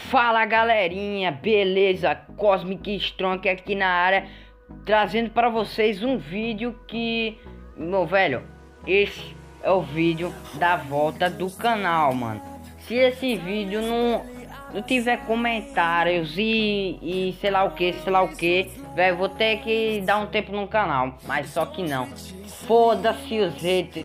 Fala galerinha, beleza? Cosmic Strong aqui na área, trazendo para vocês um vídeo que, meu velho, esse é o vídeo da volta do canal, mano. Se esse vídeo não tiver comentários e sei lá o que, velho, vou ter que dar um tempo no canal, mas só que não. Foda-se os haters,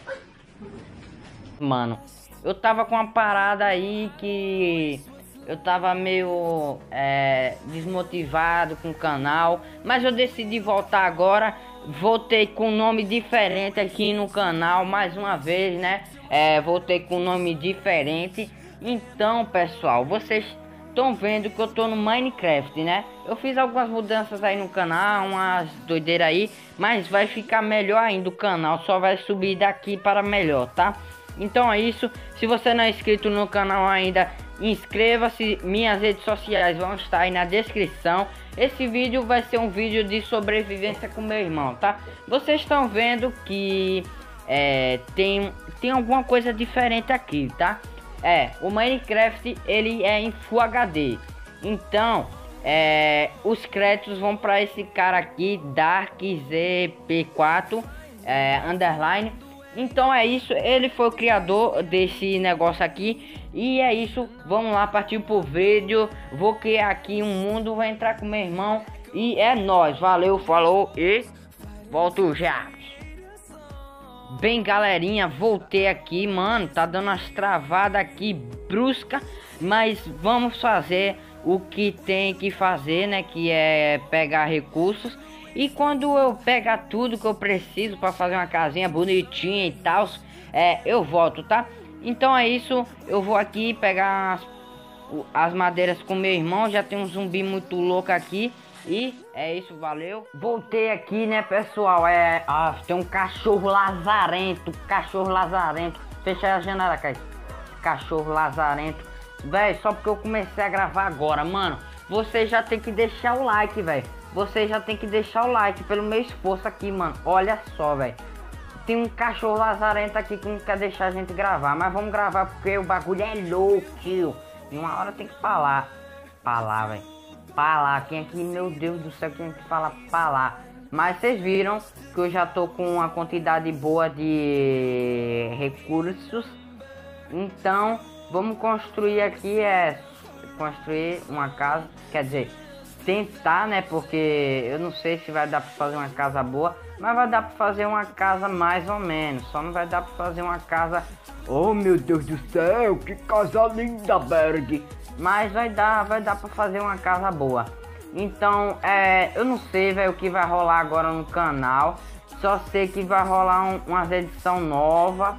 mano. Eu tava com uma parada aí que eu tava meio desmotivado com o canal, mas eu decidi voltar agora. Voltei com um nome diferente aqui no canal mais uma vez, né? Voltei com um nome diferente. Então, pessoal, vocês estão vendo que eu tô no Minecraft, né? Eu fiz algumas mudanças aí no canal, umas doideiras aí, mas vai ficar melhor ainda o canal, só vai subir daqui para melhor, tá? Então é isso. Se você não é inscrito no canal ainda, inscreva-se. Minhas redes sociais vão estar aí na descrição. Esse vídeo vai ser um vídeo de sobrevivência com meu irmão, tá? Vocês estão vendo que tem alguma coisa diferente aqui, tá? O Minecraft ele é em Full HD. Então os créditos vão para esse cara aqui, DarkZP4 underline. Então é isso, ele foi o criador desse negócio aqui. E é isso, vamos lá partir pro vídeo. Vou criar aqui um mundo, vou entrar com meu irmão. E é nóis, valeu, falou e volto já. Bem galerinha, voltei aqui, mano. Tá dando umas travadas aqui brusca, mas vamos fazer o que tem que fazer, né? Que é pegar recursos. E quando eu pegar tudo que eu preciso para fazer uma casinha bonitinha e tal, eu volto, tá? Então é isso, eu vou aqui pegar as madeiras com meu irmão. Já tem um zumbi muito louco aqui. E é isso, valeu. Voltei aqui, né, pessoal? Tem um cachorro lazarento. Fecha a janela, cara. Cachorro lazarento. Véi, só porque eu comecei a gravar agora, mano. Você já tem que deixar o like, velho. Você já tem que deixar o like pelo meu esforço aqui, mano. Olha só, velho. Tem um cachorro lazarento aqui que não quer deixar a gente gravar. Mas vamos gravar porque o bagulho é louco, tio. E uma hora tem que falar. Falar, velho. Falar. Quem aqui, meu Deus do céu, quem aqui fala falar. Mas vocês viram que eu já tô com uma quantidade boa de recursos. Então, vamos construir aqui, construir uma casa. Quer dizer, tentar, né? Porque eu não sei se vai dar para fazer uma casa boa, mas vai dar para fazer uma casa mais ou menos. Só não vai dar para fazer uma casa, oh meu Deus do céu, que casa linda, Berg. Mas vai dar para fazer uma casa boa. Então eu não sei, velho, o que vai rolar agora no canal. Só sei que vai rolar umas edição nova.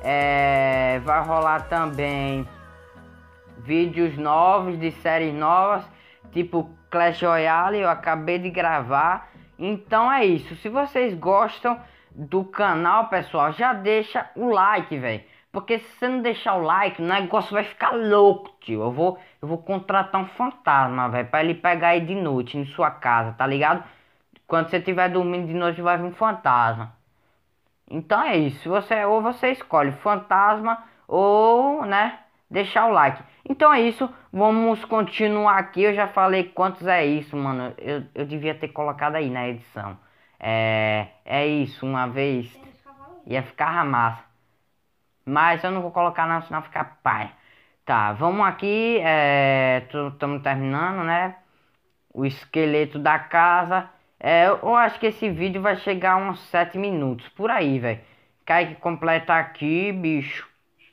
Vai rolar também vídeos novos de séries novas, tipo Clash Royale. Eu acabei de gravar. Então é isso. Se vocês gostam do canal, pessoal, já deixa o like, velho. Porque se você não deixar o like, o negócio vai ficar louco, tio. Eu vou contratar um fantasma, velho, pra ele pegar aí de noite em sua casa, tá ligado? Quando você estiver dormindo de noite vai vir um fantasma. Então é isso. Ou você escolhe fantasma ou, né, deixar o like. Então é isso, vamos continuar aqui. Eu já falei quantos é isso, mano. Eu devia ter colocado aí na edição. É isso, uma vez ia ficar massa. Mas eu não vou colocar não, senão ficar pai. Tá, vamos aqui. Estamos terminando, né? O esqueleto da casa. Eu acho que esse vídeo vai chegar a uns 7 minutos. Por aí, velho. Cai que completa aqui, bicho.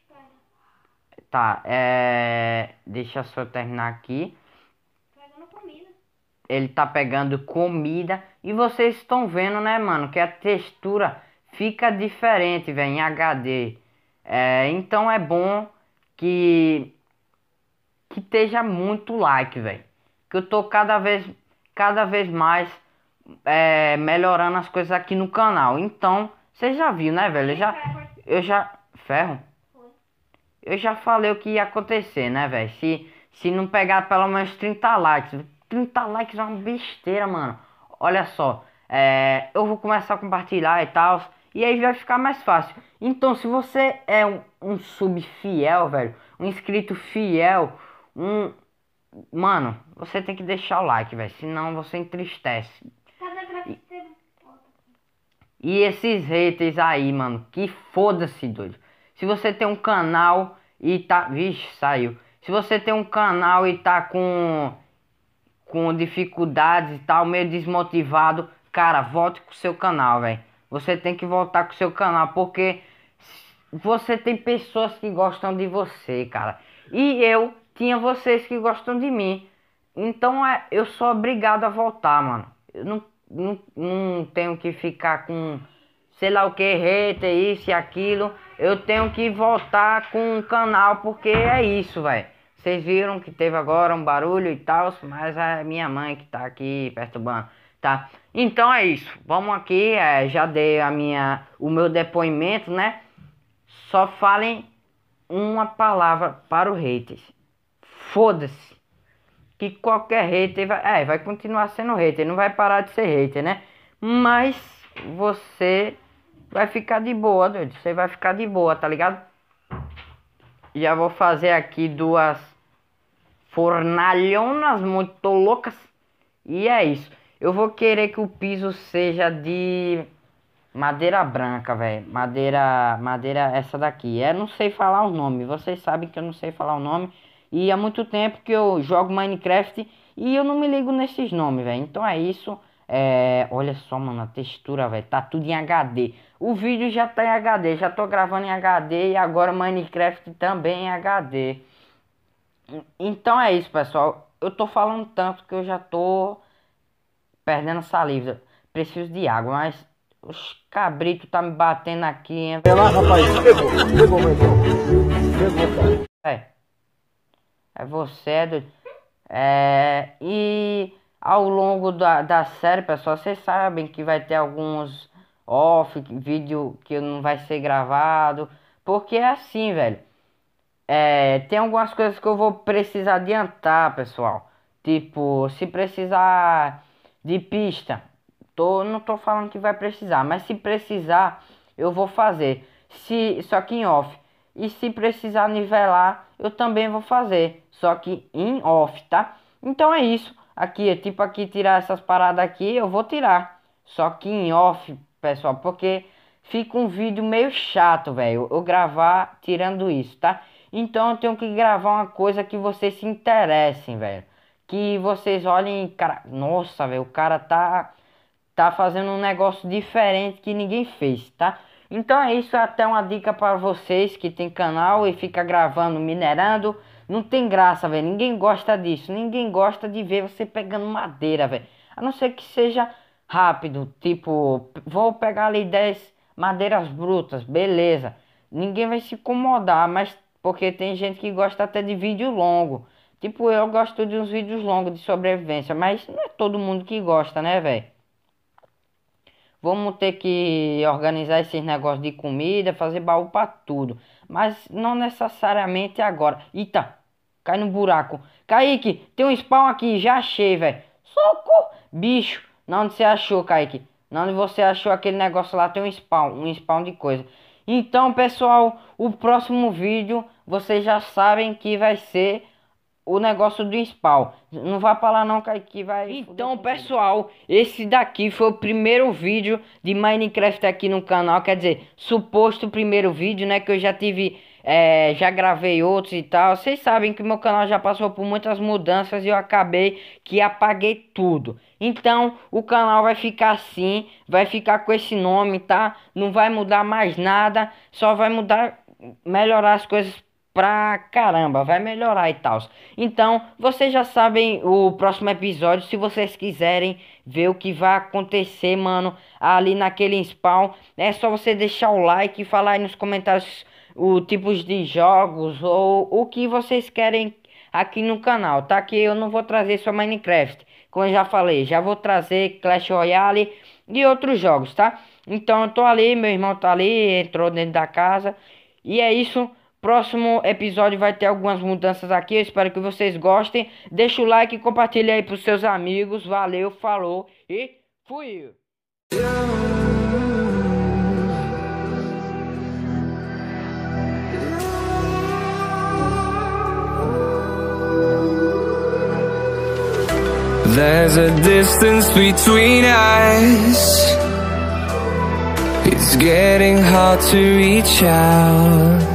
Tá, deixa só eu terminar aqui. Pegando comida. Ele tá pegando comida. E vocês estão vendo, né, mano, que a textura fica diferente, velho, em HD. Então é bom que esteja muito like, velho. Que eu tô cada vez mais melhorando as coisas aqui no canal. Então, você já viu, né, velho? Ferro? Eu já falei o que ia acontecer, né, velho? Se não pegar pelo menos 30 likes. 30 likes é uma besteira, mano. Olha só. Eu vou começar a compartilhar e tal. E aí vai ficar mais fácil. Então, se você é um sub fiel, velho. Um inscrito fiel. Mano, você tem que deixar o like, velho. Senão você entristece. Cada gráfico teve foto. E esses haters aí, mano, que foda-se, doido. Se você tem um canal e tá... Vixe, saiu. Se você tem um canal e tá com dificuldades e tal, meio desmotivado, cara, volte com o seu canal, velho. Você tem que voltar com o seu canal, porque você tem pessoas que gostam de você, cara. E eu tinha vocês que gostam de mim. Então eu sou obrigado a voltar, mano. Eu não tenho que ficar com sei lá o que, hater, isso e aquilo. Eu tenho que voltar com o canal, porque é isso, velho. Vocês viram que teve agora um barulho e tal, mas é minha mãe que tá aqui perturbando, tá? Então é isso. Vamos aqui, já dei o meu depoimento, né? Só falem uma palavra para o haters. Foda-se. Que qualquer hater vai continuar sendo hater, não vai parar de ser hater, né? Mas você vai ficar de boa, doido. Você vai ficar de boa, tá ligado? Já vou fazer aqui duas fornalhonas muito loucas. E é isso. Eu vou querer que o piso seja de madeira branca, velho. Madeira essa daqui. Eu não sei falar o nome. Vocês sabem que eu não sei falar o nome. E há muito tempo que eu jogo Minecraft e eu não me ligo nesses nomes, velho. Então é isso. Olha só, mano, a textura, velho. Tá tudo em HD. O vídeo já tá em HD. Já tô gravando em HD e agora Minecraft também em HD. Então é isso, pessoal. Eu tô falando tanto que eu já tô perdendo saliva. Preciso de água, mas os cabritos tá me batendo aqui, hein? É lá, rapaz. Pegou, meu irmão. Pegou, cara. É você, doido. E ao longo da série, pessoal, vocês sabem que vai ter alguns vídeo que não vai ser gravado. Porque é assim, velho. Tem algumas coisas que eu vou precisar adiantar, pessoal. Tipo, se precisar de pista, não tô falando que vai precisar, mas se precisar, eu vou fazer. Só que em off. E se precisar nivelar, eu também vou fazer, só que em off, tá? Então é isso. Aqui, tipo aqui, tirar essas paradas aqui, eu vou tirar. Só que em off, pessoal, porque fica um vídeo meio chato, velho, eu gravar tirando isso, tá? Então eu tenho que gravar uma coisa que vocês se interessem, velho. Que vocês olhem, cara, nossa, velho, o cara tá fazendo um negócio diferente que ninguém fez, tá? Então é isso, até uma dica para vocês que tem canal e fica gravando, minerando. Não tem graça, velho, ninguém gosta disso. Ninguém gosta de ver você pegando madeira, velho. A não ser que seja rápido, tipo, vou pegar ali 10 madeiras brutas, beleza. Ninguém vai se incomodar, mas porque tem gente que gosta até de vídeo longo. Tipo, eu gosto de uns vídeos longos de sobrevivência, mas não é todo mundo que gosta, né, velho? Vamos ter que organizar esses negócios de comida, fazer baú pra tudo. Mas não necessariamente agora. Eita, cai no buraco. Kaique, tem um spawn aqui, já achei, velho. Socorro! Bicho, não onde você achou, Kaique? Não onde você achou aquele negócio lá, tem um spawn de coisa. Então, pessoal, o próximo vídeo, vocês já sabem que vai ser o negócio do spawn. Não vai pra lá não, que vai... Então, pessoal, esse daqui foi o primeiro vídeo de Minecraft aqui no canal. Quer dizer, suposto primeiro vídeo, né? Que eu já tive... já gravei outros e tal. Vocês sabem que meu canal já passou por muitas mudanças e eu acabei que apaguei tudo. Então, o canal vai ficar assim. Vai ficar com esse nome, tá? Não vai mudar mais nada. Só vai mudar... melhorar as coisas pra caramba, vai melhorar e tal. Então, vocês já sabem o próximo episódio. Se vocês quiserem ver o que vai acontecer, mano, ali naquele spawn, é só você deixar o like e falar aí nos comentários o tipos de jogos ou o que vocês querem aqui no canal, tá? Que eu não vou trazer só Minecraft, como eu já falei, já vou trazer Clash Royale e outros jogos, tá? Então eu tô ali, meu irmão tá ali, entrou dentro da casa. E é isso. Próximo episódio vai ter algumas mudanças aqui. Eu espero que vocês gostem. Deixa o like e compartilha aí pros seus amigos. Valeu, falou e fui! There's a distance between us. It's getting hard to reach out.